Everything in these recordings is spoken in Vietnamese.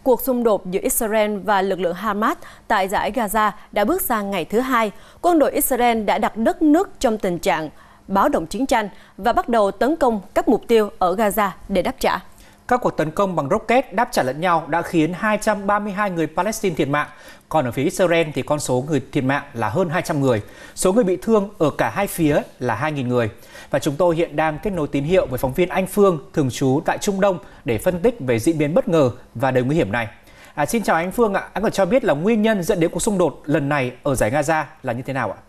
cuộc xung đột giữa Israel và lực lượng Hamas tại dải Gaza đã bước sang ngày thứ hai. Quân đội Israel đã đặt đất nước trong tình trạng báo động chiến tranh và bắt đầu tấn công các mục tiêu ở Gaza để đáp trả. Các cuộc tấn công bằng rocket đáp trả lẫn nhau đã khiến 232 người Palestine thiệt mạng. Còn ở phía Israel thì con số người thiệt mạng là hơn 200 người. Số người bị thương ở cả hai phía là 2.000 người. Và chúng tôi hiện đang kết nối tín hiệu với phóng viên Anh Phương, thường trú tại Trung Đông để phân tích về diễn biến bất ngờ và đầy nguy hiểm này. Xin chào anh Phương ạ, anh có cho biết là nguyên nhân dẫn đến cuộc xung đột lần này ở dải Gaza là như thế nào ạ?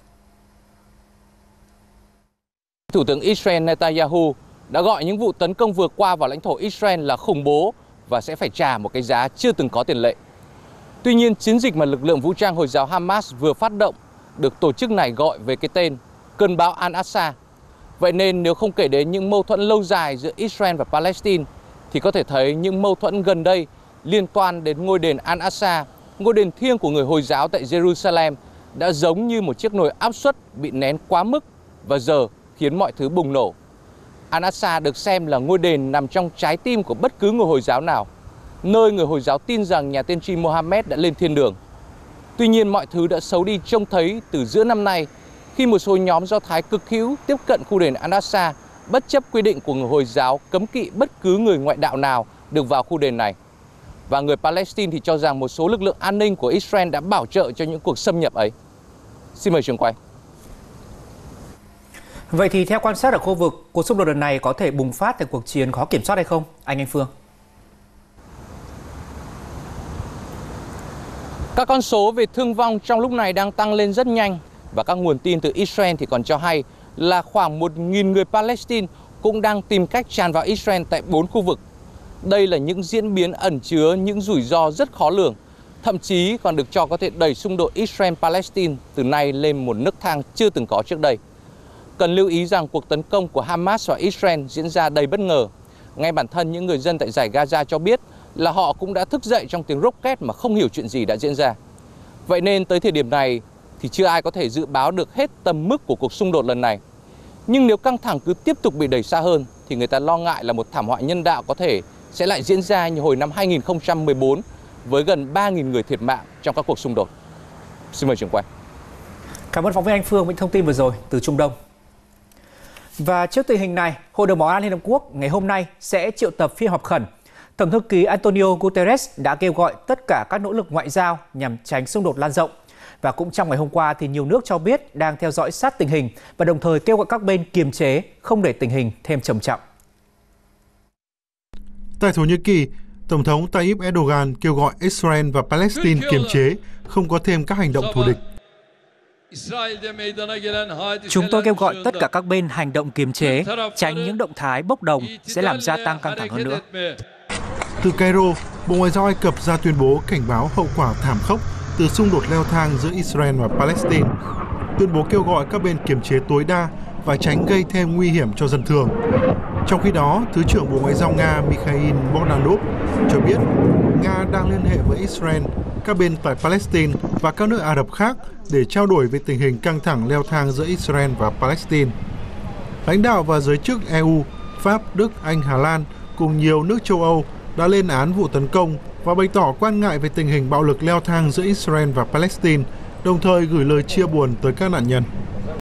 Thủ tướng Israel Netanyahu đã gọi những vụ tấn công vừa qua vào lãnh thổ Israel là khủng bố và sẽ phải trả một cái giá chưa từng có tiền lệ. Tuy nhiên, chiến dịch mà lực lượng vũ trang Hồi giáo Hamas vừa phát động được tổ chức này gọi với cái tên cơn bão Al-Aqsa. Vậy nên nếu không kể đến những mâu thuẫn lâu dài giữa Israel và Palestine, thì có thể thấy những mâu thuẫn gần đây liên quan đến ngôi đền Al-Aqsa, ngôi đền thiêng của người Hồi giáo tại Jerusalem, đã giống như một chiếc nồi áp suất bị nén quá mức và giờ khiến mọi thứ bùng nổ. Al-Aqsa được xem là ngôi đền nằm trong trái tim của bất cứ người Hồi giáo nào, nơi người Hồi giáo tin rằng nhà tiên tri Mohammed đã lên thiên đường. Tuy nhiên, mọi thứ đã xấu đi trông thấy từ giữa năm nay khi một số nhóm Do Thái cực hữu tiếp cận khu đền Al-Aqsa bất chấp quy định của người Hồi giáo cấm kỵ bất cứ người ngoại đạo nào được vào khu đền này. Và người Palestine thì cho rằng một số lực lượng an ninh của Israel đã bảo trợ cho những cuộc xâm nhập ấy. Xin mời trường quay. Vậy thì theo quan sát ở khu vực, cuộc xung đột lần này có thể bùng phát thành cuộc chiến khó kiểm soát hay không, anh Phương? Các con số về thương vong trong lúc này đang tăng lên rất nhanh và các nguồn tin từ Israel thì còn cho hay là khoảng 1.000 người Palestine cũng đang tìm cách tràn vào Israel tại 4 khu vực. Đây là những diễn biến ẩn chứa những rủi ro rất khó lường, thậm chí còn được cho có thể đẩy xung đột Israel-Palestine từ nay lên một nấc thang chưa từng có trước đây. Cần lưu ý rằng cuộc tấn công của Hamas và Israel diễn ra đầy bất ngờ. Ngay bản thân những người dân tại dải Gaza cho biết là họ cũng đã thức dậy trong tiếng rocket mà không hiểu chuyện gì đã diễn ra. Vậy nên tới thời điểm này thì chưa ai có thể dự báo được hết tầm mức của cuộc xung đột lần này. Nhưng nếu căng thẳng cứ tiếp tục bị đẩy xa hơn thì người ta lo ngại là một thảm họa nhân đạo có thể sẽ lại diễn ra như hồi năm 2014 với gần 3.000 người thiệt mạng trong các cuộc xung đột. Xin mời trường quay. Cảm ơn phóng viên Anh Phương với thông tin vừa rồi từ Trung Đông. Và trước tình hình này, Hội đồng Bảo an Liên Hợp Quốc ngày hôm nay sẽ triệu tập phiên họp khẩn. Tổng thư ký Antonio Guterres đã kêu gọi tất cả các nỗ lực ngoại giao nhằm tránh xung đột lan rộng. Và cũng trong ngày hôm qua thì nhiều nước cho biết đang theo dõi sát tình hình và đồng thời kêu gọi các bên kiềm chế, không để tình hình thêm trầm trọng. Tại Thổ Nhĩ Kỳ, Tổng thống Tayyip Erdogan kêu gọi Israel và Palestine kiềm chế, không có thêm các hành động thù địch. Chúng tôi kêu gọi tất cả các bên hành động kiềm chế, tránh những động thái bốc đồng sẽ làm gia tăng căng thẳng hơn nữa. Từ Cairo, Bộ Ngoại giao Ai Cập ra tuyên bố cảnh báo hậu quả thảm khốc từ xung đột leo thang giữa Israel và Palestine. Tuyên bố kêu gọi các bên kiềm chế tối đa và tránh gây thêm nguy hiểm cho dân thường. Trong khi đó, Thứ trưởng Bộ Ngoại giao Nga Mikhail Bogdanov cho biết Nga đang liên hệ với Israel, các bên tại Palestine và các nước Ả Rập khác để trao đổi về tình hình căng thẳng leo thang giữa Israel và Palestine. Lãnh đạo và giới chức EU, Pháp, Đức, Anh, Hà Lan cùng nhiều nước châu Âu đã lên án vụ tấn công và bày tỏ quan ngại về tình hình bạo lực leo thang giữa Israel và Palestine, đồng thời gửi lời chia buồn tới các nạn nhân.